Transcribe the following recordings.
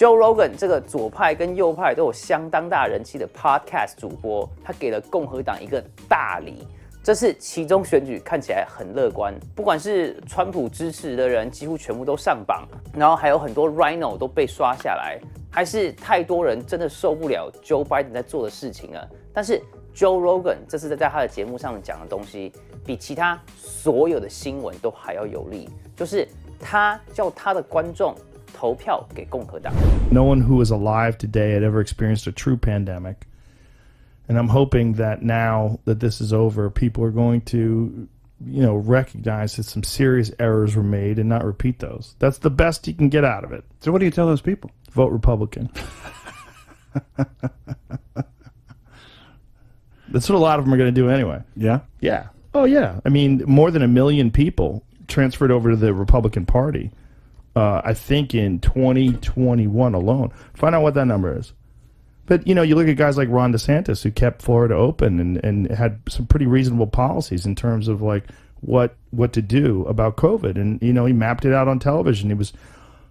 Joe Rogan 这个左派跟右派都有相当大人气的 Podcast 主播，他给了共和党一个大礼。这次期中选举看起来很乐观，不管是川普支持的人几乎全部都上榜，然后还有很多 Rhino 都被刷下来，还是太多人真的受不了 Joe Biden 在做的事情了。但是 Joe Rogan 这次在他的节目上讲的东西，比其他所有的新闻都还要有力，就是他叫他的观众投票给共和党。 No one who is alive today had ever experienced a true pandemic. And I'm hoping that now that this is over, people are going to, recognize that some serious errors were made and not repeat those. That's the best you can get out of it. So what do you tell those people? Vote Republican. That's what a lot of them are going to do anyway. Yeah? Yeah. Oh, yeah. I mean, more than 1 million people transferred over to the Republican Party, I think in 2021 alone. Find out what that number is. But, you look at guys like Ron DeSantis, who kept Florida open and had some pretty reasonable policies in terms of, like, what to do about COVID. And, he mapped it out on television. He was,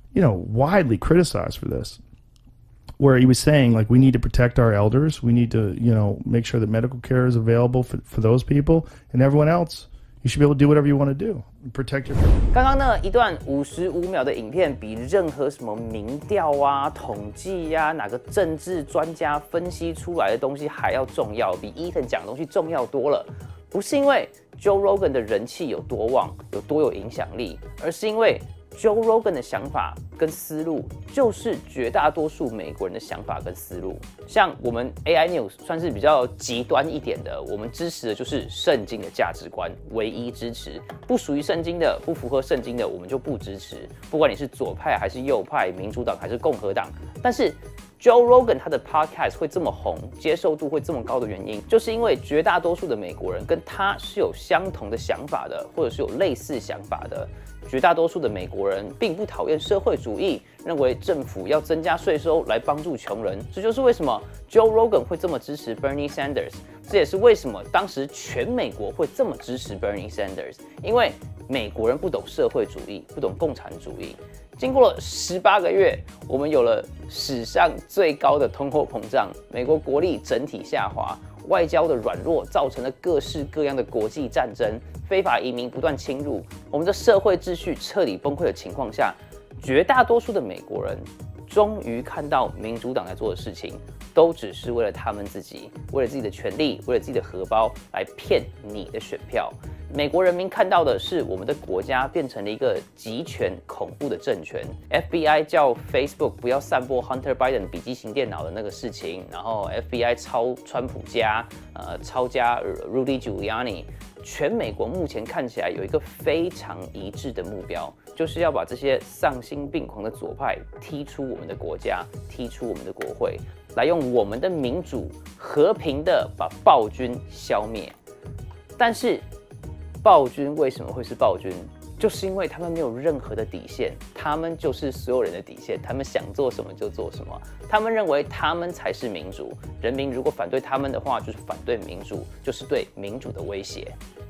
widely criticized for this, where he was saying, like, we need to protect our elders. We need to, make sure that medical care is available for those people. And everyone else, you should be able to do whatever you want to do. Protect your family. 刚刚呢一段55秒的影片，比任何什么民调啊、统计啊、哪个政治专家分析出来的东西还要重要，比 Ethan 讲的东西重要多了。不是因为 Joe Rogan 的人气有多旺、有多有影响力，而是因为 Joe Rogan 的想法跟思路，就是绝大多数美国人的想法跟思路。像我们 AI News 算是比较极端一点的，我们支持的就是圣经的价值观，唯一支持。不属于圣经的、不符合圣经的，我们就不支持。不管你是左派还是右派，民主党还是共和党，但是 Joe Rogan 他的 podcast 会这么红，接受度会这么高的原因，就是因为绝大多数的美国人跟他是有相同的想法的，或者是有类似想法的。绝大多数的美国人并不讨厌社会主义，认为政府要增加税收来帮助穷人。这就是为什么 Joe Rogan 会这么支持 Bernie Sanders， 这也是为什么当时全美国会这么支持 Bernie Sanders， 因为美国人不懂社会主义，不懂共产主义。经过了18个月，我们有了史上最高的通货膨胀，美国国力整体下滑，外交的软弱造成了各式各样的国际战争，非法移民不断侵入，我们的社会秩序彻底崩溃的情况下，绝大多数的美国人终于看到民主党在做的事情，都只是为了他们自己，为了自己的权利，为了自己的荷包来骗你的选票。美国人民看到的是我们的国家变成了一个集权恐怖的政权。FBI 叫 Facebook 不要散播 Hunter Biden 笔记型电脑的那个事情，然后 FBI 抄川普家，抄家 Rudy Giuliani。全美国目前看起来有一个非常一致的目标，就是要把这些丧心病狂的左派踢出我们的国家，踢出我们的国会，来用我们的民主和平的把暴君消灭。但是暴君为什么会是暴君？就是因为他们没有任何的底线，他们就是所有人的底线，他们想做什么就做什么，他们认为他们才是民主，人民如果反对他们的话，就是反对民主，就是对民主的威胁。